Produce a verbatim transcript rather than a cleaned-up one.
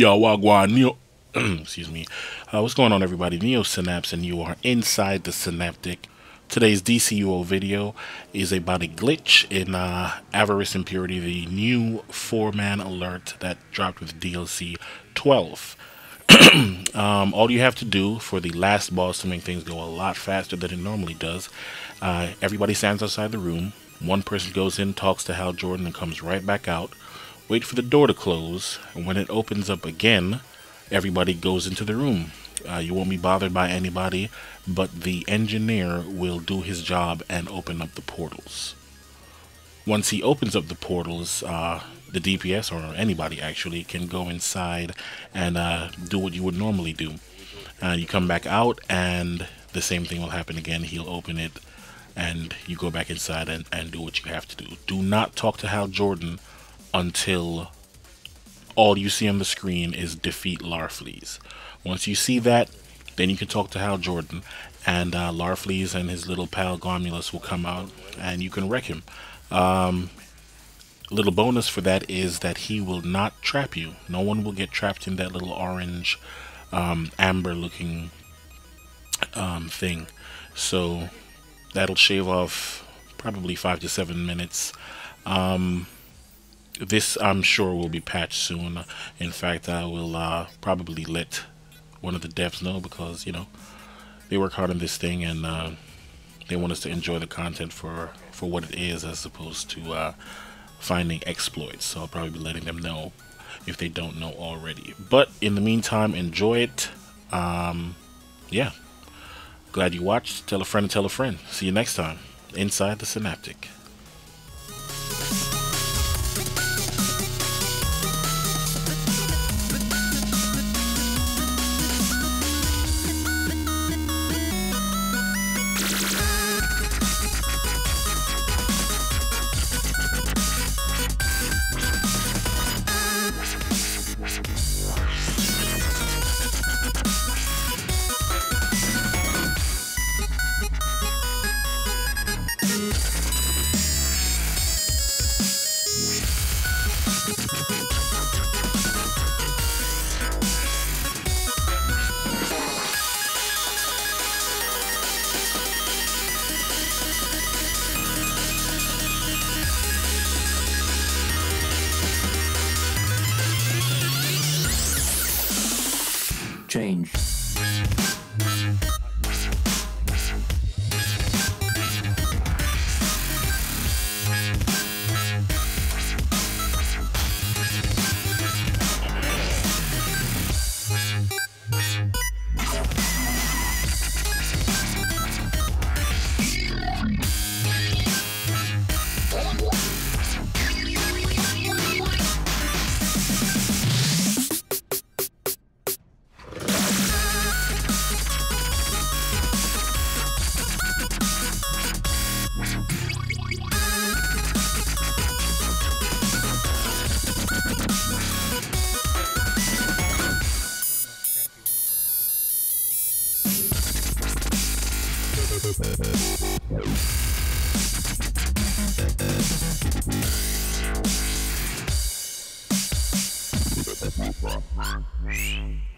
Yo, Wagwan, Neo. Excuse me. Uh, what's going on, everybody? Neo Synapse, and you are inside the Synaptic. Today's D C U O video is about a glitch in uh, Avarice Impurity, the new four-man alert that dropped with D L C twelve. Um, all you have to do for the last boss to make things go a lot faster than it normally does, uh, everybody stands outside the room. One person goes in, talks to Hal Jordan, and comes right back out. Wait for the door to close, and when it opens up again, everybody goes into the room. Uh, you won't be bothered by anybody, but the engineer will do his job and open up the portals. Once he opens up the portals, uh, the D P S, or anybody actually, can go inside and uh, do what you would normally do. Uh, you come back out, and the same thing will happen again. He'll open it, and you go back inside and, and do what you have to do. Do not talk to Hal Jordan until all you see on the screen is defeat Larfleeze. Once you see that, then you can talk to Hal Jordan, and uh, Larfleeze and his little pal Gomulus will come out, and you can wreck him. Um, little bonus for that is that he will not trap you. No one will get trapped in that little orange, um, amber-looking um, thing. So that'll shave off probably five to seven minutes. Um, This, I'm sure, will be patched soon. In fact, I will uh, probably let one of the devs know, because, you know, they work hard on this thing, and uh, they want us to enjoy the content for, for what it is, as opposed to uh, finding exploits. So I'll probably be letting them know if they don't know already. But in the meantime, enjoy it. Um, yeah. Glad you watched. Tell a friend and tell a friend. See you next time inside the Synaptic. Change. Thank you.